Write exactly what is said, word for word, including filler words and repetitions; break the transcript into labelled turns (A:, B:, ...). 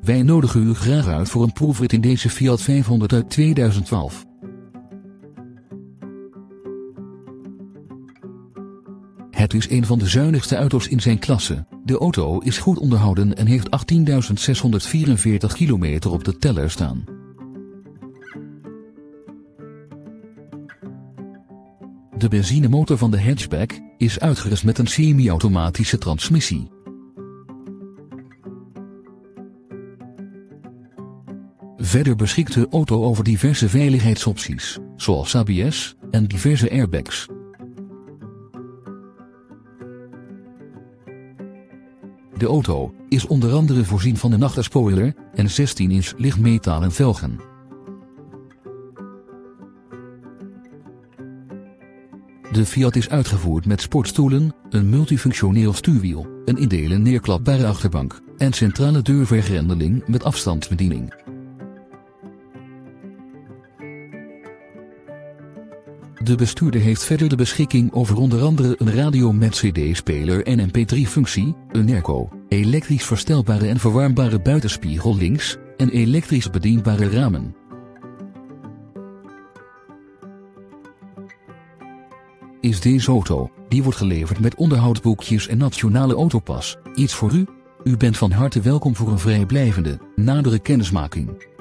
A: Wij nodigen u graag uit voor een proefrit in deze Fiat vijfhonderd uit tweeduizend twaalf. Het is een van de zuinigste auto's in zijn klasse. De auto is goed onderhouden en heeft achttienduizend zeshonderdvierenveertig kilometer op de teller staan. De benzinemotor van de hatchback is uitgerust met een semi-automatische transmissie. Verder beschikt de auto over diverse veiligheidsopties, zoals A B S en diverse airbags. De auto is onder andere voorzien van een achterspoiler en zestien inch lichtmetalen velgen. De Fiat is uitgevoerd met sportstoelen, een multifunctioneel stuurwiel, een in delen neerklapbare achterbank en centrale deurvergrendeling met afstandsbediening. De bestuurder heeft verder de beschikking over onder andere een radio met cd-speler en M P drie functie, een airco, elektrisch verstelbare en verwarmbare buitenspiegel links en elektrisch bedienbare ramen. Is deze auto, die wordt geleverd met onderhoudsboekjes en nationale autopas, iets voor u? U bent van harte welkom voor een vrijblijvende, nadere kennismaking.